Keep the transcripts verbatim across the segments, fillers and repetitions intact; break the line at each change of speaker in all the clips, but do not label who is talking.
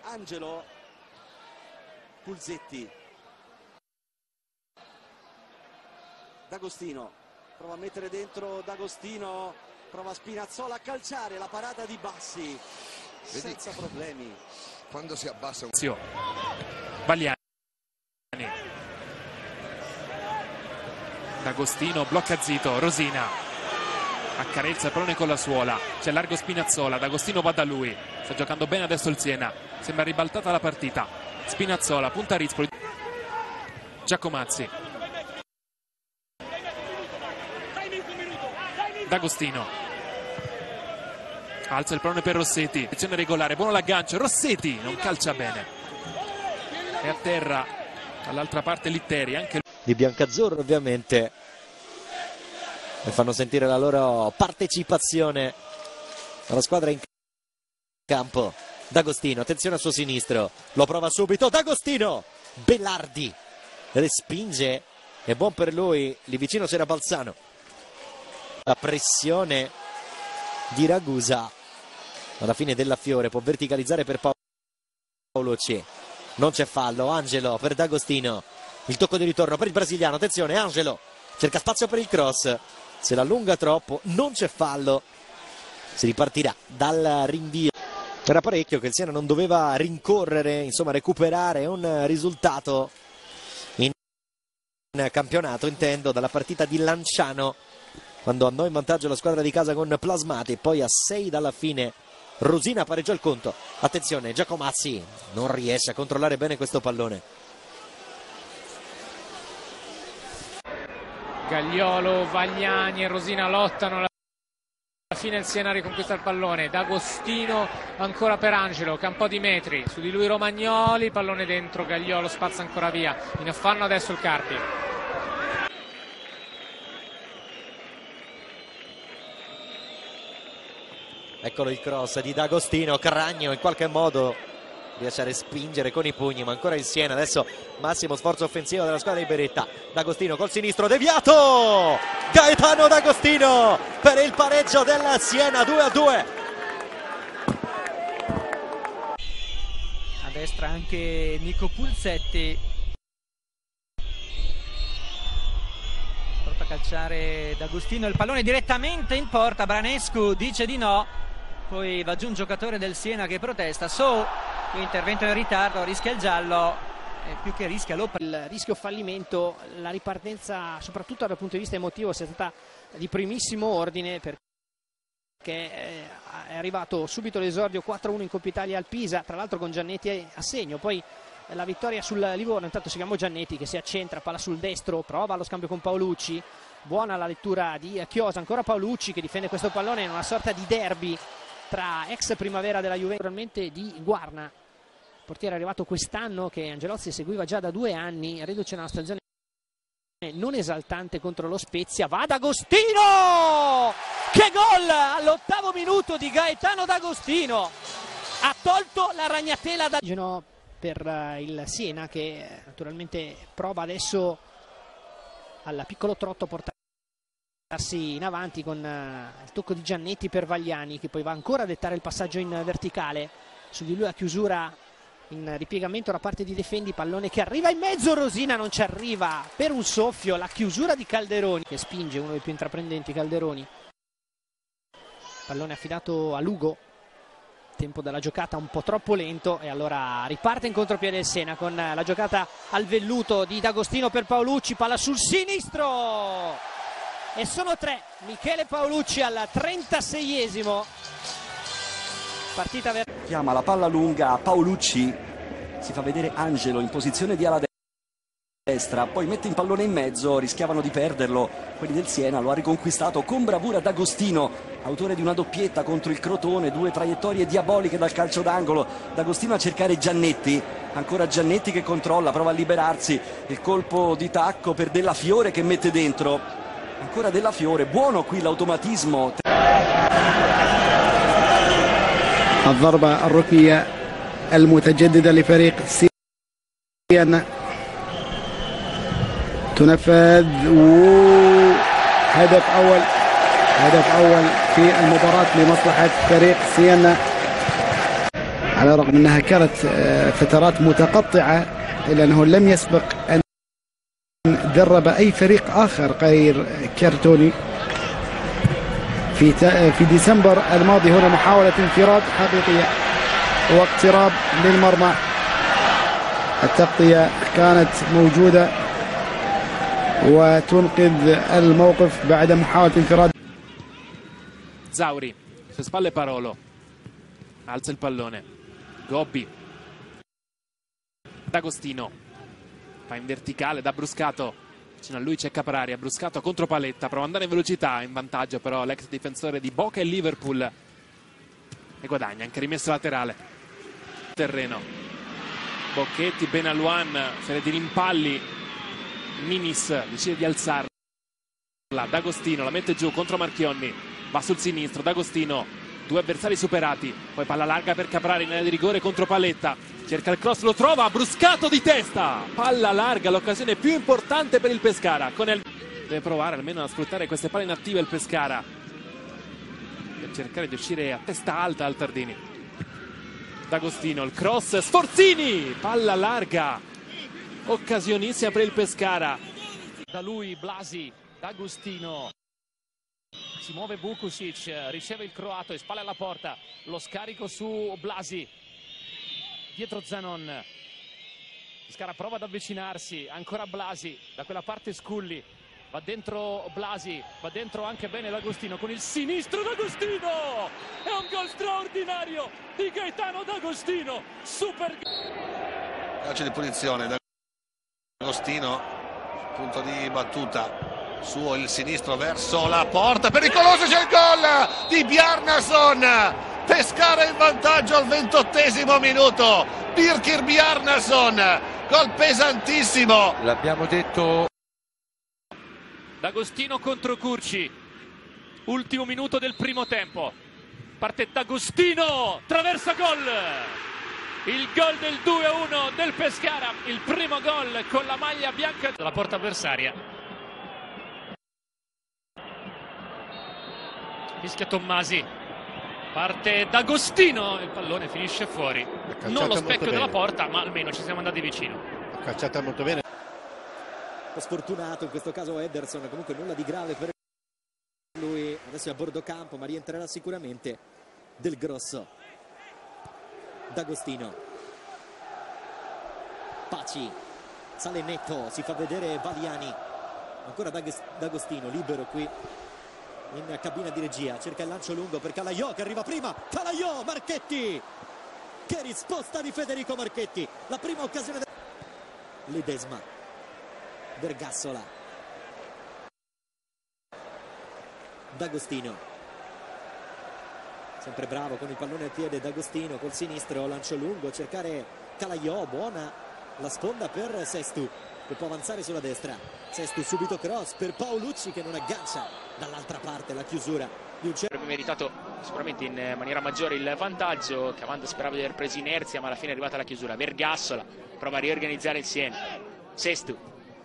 Angelo, Pulsetti, D'Agostino, prova a mettere dentro D'Agostino, prova Spinazzola a calciare, la parata di Bassi, senza Vedi, problemi.
Quando si abbassa un...
Vagliani, D'Agostino blocca Zito, Rosina accarezza il pallone con la suola, c'è largo Spinazzola, D'Agostino va da lui, sta giocando bene adesso il Siena, sembra ribaltata la partita. Spinazzola, punta Rispoli, Giacomazzi, D'Agostino alza il pallone per Rossetti, azione regolare, buono l'aggancio, Rossetti non calcia bene, è a terra dall'altra parte Litteri, anche
di biancazzurro ovviamente, e fanno sentire la loro partecipazione alla squadra in campo. D'Agostino, attenzione al suo sinistro, lo prova subito, D'Agostino, Belardi respinge, è buon per lui, lì vicino c'era Balzano, la pressione di Ragusa, alla fine Della Fiore può verticalizzare per Paolucci, non c'è fallo, Angelo per D'Agostino, il tocco di ritorno per il brasiliano, attenzione Angelo, cerca spazio per il cross, se l'allunga troppo, non c'è fallo, si ripartirà dal rinvio. Era parecchio che il Siena non doveva rincorrere, insomma recuperare un risultato in campionato, intendo, dalla partita di Lanciano, quando andò in vantaggio la squadra di casa con Plasmati, poi a sei dalla fine Rosina pareggiò il conto. Attenzione, Giacomazzi non riesce a controllare bene questo pallone.
Gagliolo, Vagliani e Rosina lottano, alla fine il Siena riconquista il pallone, D'Agostino ancora per Angelo, che ha un po' di metri, su di lui Romagnoli, pallone dentro, Gagliolo spazza ancora via, in affanno adesso il Carpi.
Eccolo il cross di D'Agostino, Cragno in qualche modo riesce a respingere con i pugni, ma ancora il Siena, adesso massimo sforzo offensivo della squadra di Beretta. D'Agostino col sinistro, deviato, Gaetano D'Agostino per il pareggio del Siena, due a due.
A destra anche Nico Pulsetti, porta a calciare D'Agostino, il pallone direttamente in porta, Branescu dice di no, poi va giù un giocatore del Siena che protesta, So, intervento in ritardo, rischia il giallo, e più che rischia lo
il rischio fallimento, la ripartenza soprattutto dal punto di vista emotivo sia stata di primissimo ordine, perché è arrivato subito l'esordio quattro a uno in Coppa Italia al Pisa, tra l'altro con Giannetti a segno, poi la vittoria sul Livorno, intanto seguiamo Giannetti che si accentra, palla sul destro, prova lo scambio con Paolucci, buona la lettura di Chiosa, ancora Paolucci che difende questo pallone in una sorta di derby tra ex Primavera della Juventus, naturalmente di Guarna, portiere arrivato quest'anno che Angelozzi seguiva già da due anni, reduce una stagione non esaltante contro lo Spezia. Va D'Agostino, che gol all'ottavo minuto di Gaetano D'Agostino, ha tolto la ragnatela da per il Siena, che naturalmente prova adesso al piccolo trotto a portarsi in avanti con il tocco di Giannetti per Vagliani, che poi va ancora a dettare il passaggio in verticale, su di lui a chiusura in ripiegamento da parte di Defendi, pallone che arriva in mezzo, Rosina non ci arriva, per un soffio la chiusura di Calderoni che spinge, uno dei più intraprendenti Calderoni, pallone affidato a Lugo, tempo della giocata un po' troppo lento e allora riparte in contropiede il Siena con la giocata al velluto di D'Agostino per Paolucci, palla sul sinistro e sono tre, Michele Paolucci al trentaseiesimo. Partita ver-
chiama la palla lunga, Paolucci, si fa vedere Angelo in posizione di ala destra, poi mette in pallone in mezzo, rischiavano di perderlo quelli del Siena, lo ha riconquistato con bravura D'Agostino, autore di una doppietta contro il Crotone, due traiettorie diaboliche dal calcio d'angolo. D'Agostino a cercare Giannetti, ancora Giannetti che controlla, prova a liberarsi, il colpo di tacco per Della Fiore che mette dentro, ancora Della Fiore, buono qui l'automatismo.
الضربة الركنية المتجددة لفريق سينا تنفذ، وهدف أول هدف أول في المباراة لمصلحة فريق سينا. على الرغم أنها كانت فترات متقطعة إلا أنه لم يسبق أن درب أي فريق آخر غير كارتوني. في في ديسمبر الماضي هنا محاولة انفراد حقيقية واقتراب للمرمى. التغطية كانت موجودة وتنقذ الموقف بعد محاولة انفراد.
Zauri, su spalle Parolo, alza il pallone, Gobbi, D'Agostino, fa in verticale da Bruscato, vicino a lui c'è Caprari, Bruscato contro Paletta, prova ad andare in velocità, in vantaggio però l'ex difensore di Boca e Liverpool e guadagna, anche rimesso laterale, terreno, Bocchetti, Benaluan, serie di rimpalli, Minis decide di alzarla, D'Agostino la mette giù contro Marchionni, va sul sinistro, D'Agostino, due avversari superati, poi palla larga per Caprari in area di rigore contro Paletta, cerca il cross, lo trova, Bruscato di testa, palla larga, l'occasione più importante per il Pescara, con il... deve provare almeno a sfruttare queste palle inattive il Pescara per cercare di uscire a testa alta al Tardini. D'Agostino, il cross, Sforzini, palla larga, occasionissima per il Pescara,
da lui Blasi, D'Agostino. Si muove Vukušić, riceve il croato e spalle alla porta, lo scarico su Blasi, dietro Zanon, Pescara prova ad avvicinarsi, ancora Blasi, da quella parte Sculli, va dentro Blasi, va dentro anche bene D'Agostino con il sinistro D'Agostino, è un gol straordinario di Gaetano D'Agostino, super
calcio di punizione, D'Agostino, punto di battuta. Suo il sinistro verso la porta, pericoloso, c'è il gol di Bjarnason, Pescara in vantaggio al ventottesimo minuto, Birkir Bjarnason, gol pesantissimo.
L'abbiamo detto.
D'Agostino contro Curci, ultimo minuto del primo tempo, parte D'Agostino, traversa gol, il gol del due a uno del Pescara, il primo gol con la maglia bianca della porta avversaria. Fischia Tommasi, parte D'Agostino, il pallone finisce fuori, non lo specchio della porta ma almeno ci siamo andati vicino.
Cacciata molto bene.
Un po' sfortunato in questo caso Ederson, comunque nulla di grave per lui, adesso è a bordo campo ma rientrerà sicuramente Del Grosso. D'Agostino, Paci, sale netto, si fa vedere Valiani, ancora D'Agostino libero qui in cabina di regia, cerca il lancio lungo per Calaiò che arriva prima, Calaiò, Marchetti, che risposta di Federico Marchetti, la prima occasione de... Ledesma, Vergassola, D'Agostino, sempre bravo con il pallone al piede D'Agostino, col sinistro lancio lungo, cercare Calaiò, buona la sponda per Sestu che può avanzare sulla destra, Sestu subito cross per Paolucci che non aggancia dall'altra parte la chiusura di un certo.
Avrebbe meritato sicuramente in maniera maggiore il vantaggio, Cavanda sperava di aver preso inerzia ma alla fine è arrivata la chiusura, Vergassola prova a riorganizzare il Siena, Sestu,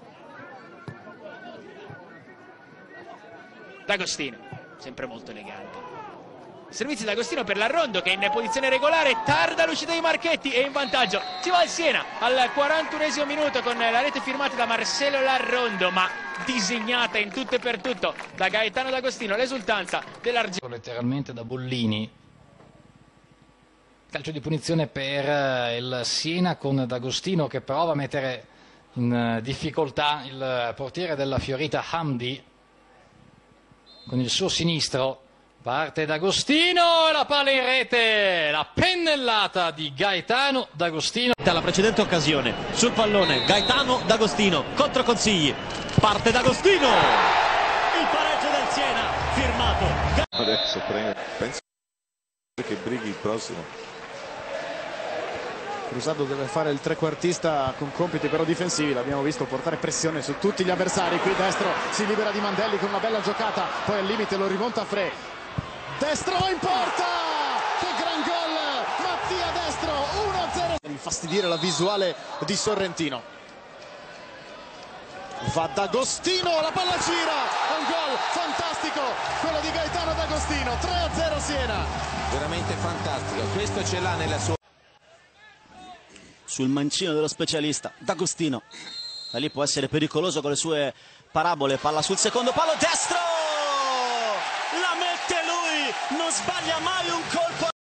D'Agostino, sempre molto elegante. Servizio D'Agostino per l'Arrondo che è in posizione regolare, tarda l'uscita di Marchetti e in vantaggio si va al Siena al quarantunesimo minuto con la rete firmata da Marcelo Larrondo ma disegnata in tutto e per tutto da Gaetano D'Agostino, l'esultanza dell'Argentino.
Letteralmente da Bollini, calcio di punizione per il Siena con D'Agostino che prova a mettere in difficoltà il portiere della Fiorita Hamdi con il suo sinistro. Parte D'Agostino e la palla in rete, la pennellata di Gaetano D'Agostino.
La precedente occasione, sul pallone Gaetano D'Agostino contro Consigli, parte D'Agostino, il pareggio del Siena, firmato.
Adesso penso che brighi il prossimo.
Cruzado deve fare il trequartista con compiti però difensivi, l'abbiamo visto portare pressione su tutti gli avversari. Qui destro si libera di Mandelli con una bella giocata, poi al limite lo rimonta Fre. Destro in porta, che gran gol, Mattia Destro, uno a zero. Infastidire la visuale di Sorrentino. Va D'Agostino, la palla gira, un gol fantastico, quello di Gaetano D'Agostino, tre a zero Siena.
Veramente fantastico, questo ce l'ha nella sua... sul mancino dello specialista D'Agostino. Da lì può essere pericoloso con le sue parabole. Palla sul secondo palo destro, la mette lui, non sbaglia mai un colpo.